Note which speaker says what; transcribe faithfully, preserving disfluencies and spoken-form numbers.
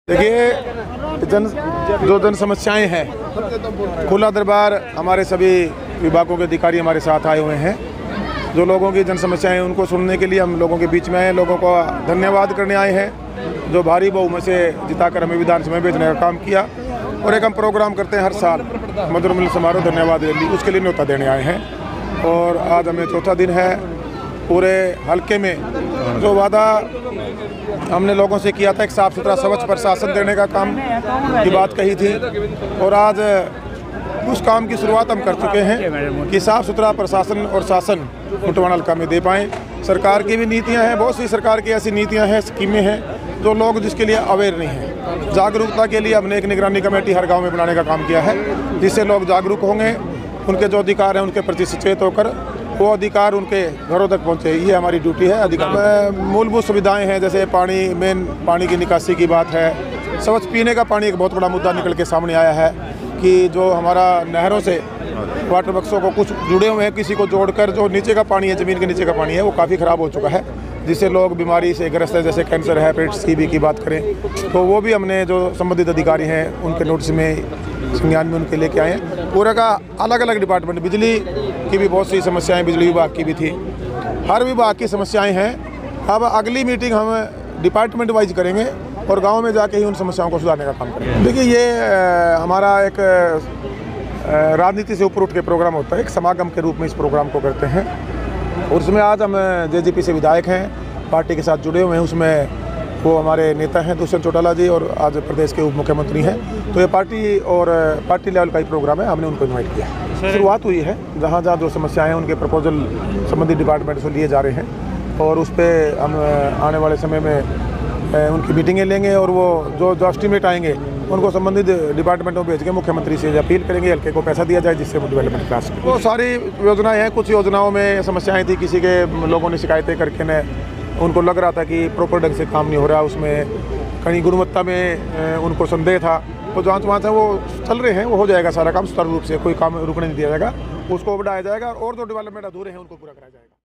Speaker 1: देखिए, जन जो जन समस्याएं हैं, खुला दरबार हमारे सभी विभागों के अधिकारी हमारे साथ आए हुए हैं। जो लोगों की जन समस्याएं उनको सुनने के लिए हम लोगों के बीच में आए, लोगों को धन्यवाद करने आए हैं जो भारी बहुमत से जिताकर हमें विधानसभा में भेजने का काम किया। और एक हम प्रोग्राम करते हैं हर साल, मधुर मिलन समारोह धन्यवाद रैली, उसके लिए न्योता देने आए हैं। और आज हमें चौथा दिन है। पूरे हल्के में जो वादा हमने लोगों से किया था, एक साफ़ सुथरा स्वच्छ प्रशासन देने का काम की बात कही थी, और आज उस काम की शुरुआत हम कर चुके हैं कि साफ़ सुथरा प्रशासन और शासन कुटवाड़ा हल्का में दे पाएँ। सरकार की भी नीतियां हैं, बहुत सी सरकार की ऐसी नीतियां हैं, स्कीमें हैं जो लोग जिसके लिए अवेयर नहीं हैं। जागरूकता के लिए हमने एक निगरानी कमेटी हर गाँव में बनाने का काम किया है, जिससे लोग जागरूक होंगे, उनके जो अधिकार हैं उनके प्रति सचेत होकर वो अधिकार उनके घरों तक पहुंचे। ये हमारी ड्यूटी है। अधिकार मूलभूत सुविधाएं हैं, जैसे पानी, मेन पानी की निकासी की बात है। स्वच्छ पीने का पानी एक बहुत बड़ा मुद्दा निकल के सामने आया है कि जो हमारा नहरों से वाटर बक्सों को कुछ जुड़े हुए हैं, किसी को जोड़कर जो नीचे का पानी है, ज़मीन के नीचे का पानी है, वो काफ़ी ख़राब हो चुका है, जिससे लोग बीमारी से ग्रस्त है। जैसे कैंसर है, हेपेटाइटिस सी बी की बात करें तो वो भी हमने जो संबंधित अधिकारी हैं उनके नोटिस में संज्ञान में उनके लेके आए हैं। पूरा का अलग अलग डिपार्टमेंट, बिजली की भी बहुत सी समस्याएं बिजली विभाग की भी थी, हर विभाग की समस्याएं हैं। अब अगली मीटिंग हम डिपार्टमेंट वाइज करेंगे और गांव में जाके ही उन समस्याओं को सुधारने का काम करेंगे। देखिए, ये आ, हमारा एक आ, राजनीति से ऊपर उठ के प्रोग्राम होता है, एक समागम के रूप में इस प्रोग्राम को करते हैं। और उसमें आज हम जे जे पी से विधायक हैं, पार्टी के साथ जुड़े हुए हैं। उसमें वो हमारे नेता हैं दुष्यंत चौटाला जी, और आज प्रदेश के उप मुख्यमंत्री हैं। तो ये पार्टी और पार्टी लेवल का ही प्रोग्राम है, हमने उनको इनवाइट किया है। शुरुआत हुई है, जहाँ जहाँ जो समस्याएं हैं उनके प्रपोजल संबंधित डिपार्टमेंट से लिए जा रहे हैं, और उस पर हम आने वाले समय में उनकी मीटिंगें लेंगे, और वो जो जो एस्टीमेट आएंगे उनको संबंधित डिपार्टमेंटों में भेज के मुख्यमंत्री से अपील करेंगे हल्के को पैसा दिया जाए, जिससे वो डेवलपमेंट क्लास। वो सारी योजनाएँ हैं। कुछ योजनाओं में समस्याएँ थी, किसी के लोगों ने शिकायतें करके न उनको लग रहा था कि प्रॉपर ढंग से काम नहीं हो रहा, उसमें कहीं गुणवत्ता में उनको संदेह था। वो जांच वाँच है वो चल रहे हैं, वो हो जाएगा सारा काम सुचारू रूप से, कोई काम रुकने नहीं दिया जाएगा, उसको बढ़ाया जाएगा, और जो डेवलपमेंट अधूरे हैं उनको पूरा कराया जाएगा।